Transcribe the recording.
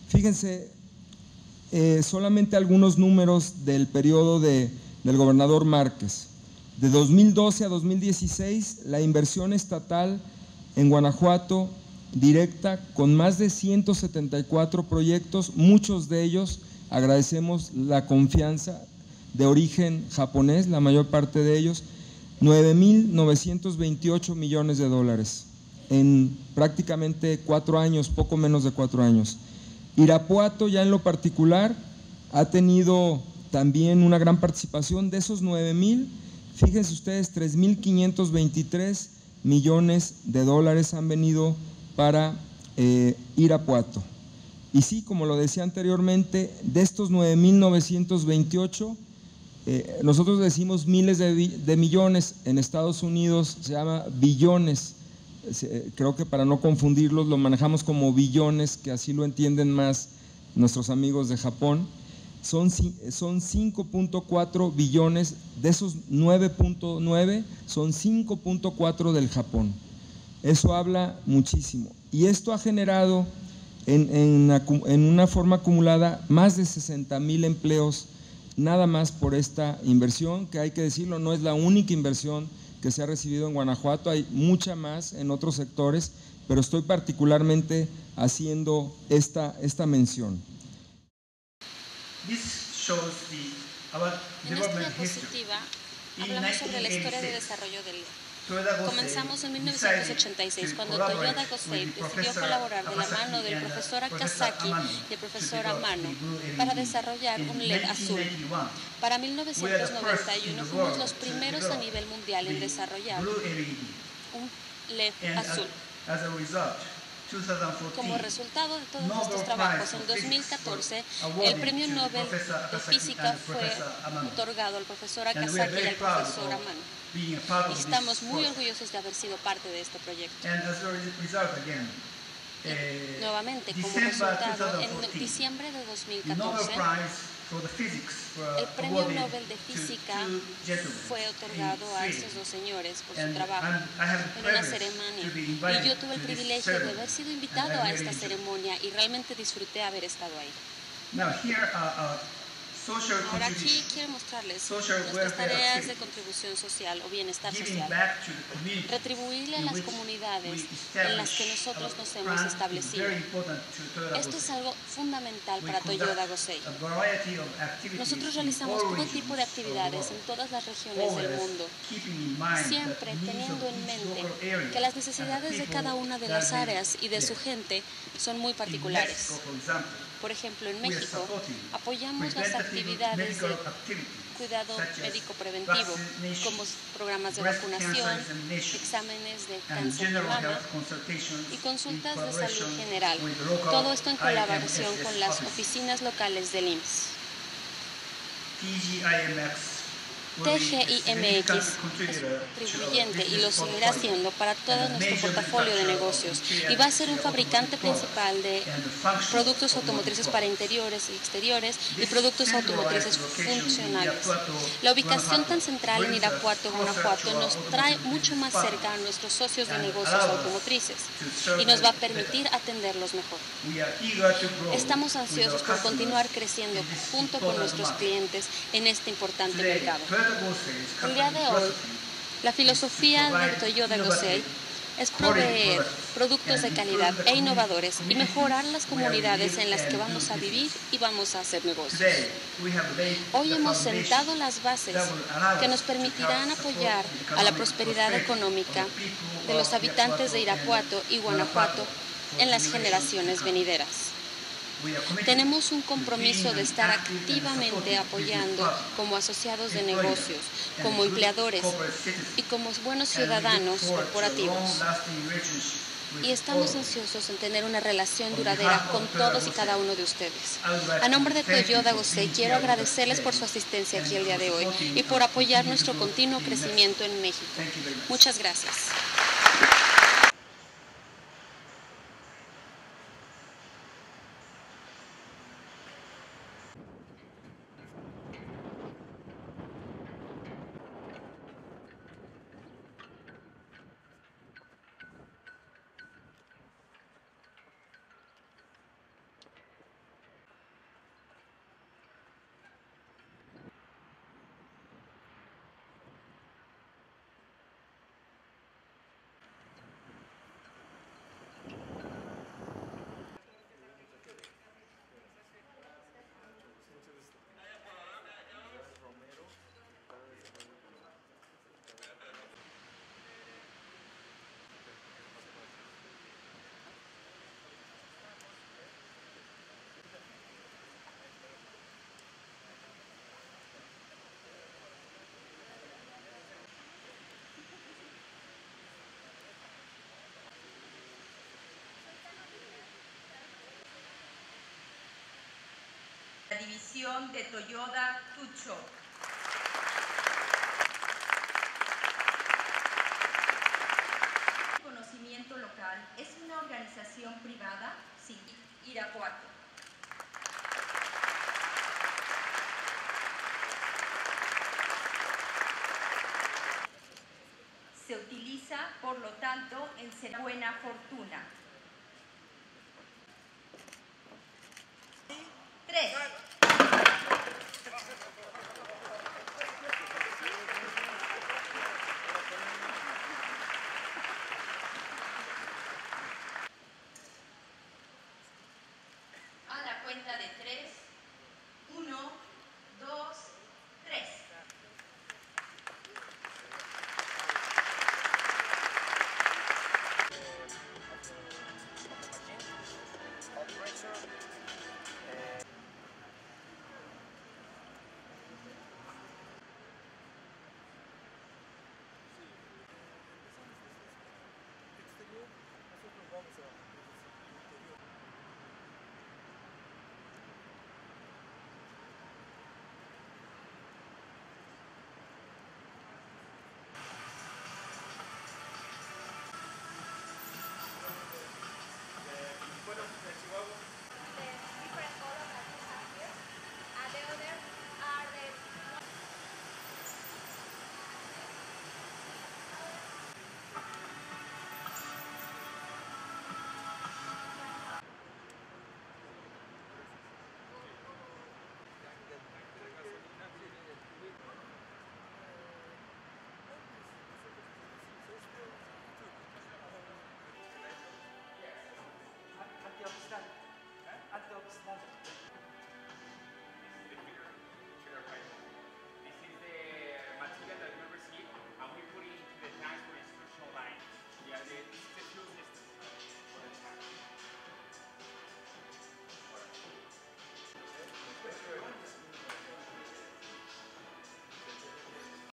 Fíjense, solamente algunos números del periodo del gobernador Márquez. De 2012 a 2016, la inversión estatal en Guanajuato directa con más de 174 proyectos, muchos de ellos agradecemos la confianza de origen japonés, la mayor parte de ellos, 9.928 millones de dólares en prácticamente 4 años, poco menos de 4 años. Irapuato ya en lo particular ha tenido también una gran participación. De esos 9.000, fíjense ustedes, 3.523 millones de dólares han venido para Irapuato. Y sí, como lo decía anteriormente, de estos 9.928, nosotros decimos miles de millones, en Estados Unidos se llama billones. Creo que para no confundirlos lo manejamos como billones, que así lo entienden más nuestros amigos de Japón. Son 5.4 billones, de esos 9.9 son 5.4 del Japón. Eso habla muchísimo. Y esto ha generado en una forma acumulada más de 60,000 empleos nada más por esta inversión, que hay que decirlo, no es la única inversión que se ha recibido en Guanajuato, hay mucha más en otros sectores, pero estoy particularmente haciendo esta mención. En esta diapositiva hablamos sobre la historia de desarrollo del Comenzamos en 1986, cuando Toyoda Gosei decidió colaborar de la mano del profesor Akazaki y el profesor Amano para desarrollar un LED azul. Para 1991 fuimos los primeros a nivel mundial en desarrollar un LED azul. Como resultado de todos estos trabajos, en 2014, el Premio Nobel de Física fue otorgado al profesor Akazaki y al profesor Amano. Y estamos muy orgullosos de haber sido parte de este proyecto. Y, nuevamente, como resultado, en diciembre de 2014, el Premio Nobel de Física fue otorgado a estos dos señores por su trabajo en una ceremonia. Y yo tuve el privilegio de haber sido invitado a esta ceremonia y realmente disfruté haber estado ahí. Ahora aquí quiero mostrarles nuestras tareas de contribución social o bienestar social. Retribuirle a las comunidades en las que nosotros nos hemos establecido. Esto es algo fundamental para Toyoda Gosei. Nosotros realizamos todo tipo de actividades en todas las regiones del mundo, siempre teniendo en mente que las necesidades de cada una de las áreas y de su gente son muy particulares. Por ejemplo, en México apoyamos las actividades de cuidado médico preventivo, como programas de vacunación, exámenes de cáncer de mama y consultas de salud general. Todo esto en colaboración con las oficinas locales del IMSS. TGIMX es un contribuyente y lo seguirá siendo para todo nuestro portafolio de negocios y va a ser un fabricante principal de productos automotrices para interiores y exteriores y productos automotrices funcionales. La ubicación tan central en Irapuato, Guanajuato, nos trae mucho más cerca a nuestros socios de negocios automotrices y nos va a permitir atenderlos mejor. Estamos ansiosos por continuar creciendo junto con nuestros clientes en este importante mercado. El día de hoy, la filosofía de Toyoda Gosei es proveer productos de calidad e innovadores y mejorar las comunidades en las que vamos a vivir y vamos a hacer negocios. Hoy hemos sentado las bases que nos permitirán apoyar a la prosperidad económica de los habitantes de Irapuato y Guanajuato en las generaciones venideras. Tenemos un compromiso de estar activamente apoyando como asociados de negocios, como empleadores y como buenos ciudadanos corporativos. Y estamos ansiosos en tener una relación duradera con todos y cada uno de ustedes. A nombre de Toyoda Gosei, quiero agradecerles por su asistencia aquí el día de hoy y por apoyar nuestro continuo crecimiento en México. Muchas gracias. división de Toyota Tsusho. Conocimiento Local es una organización privada sin Irapuato. Se utiliza, por lo tanto, en buena fortuna. 3. A la cuenta de 3. 1, 2, 3.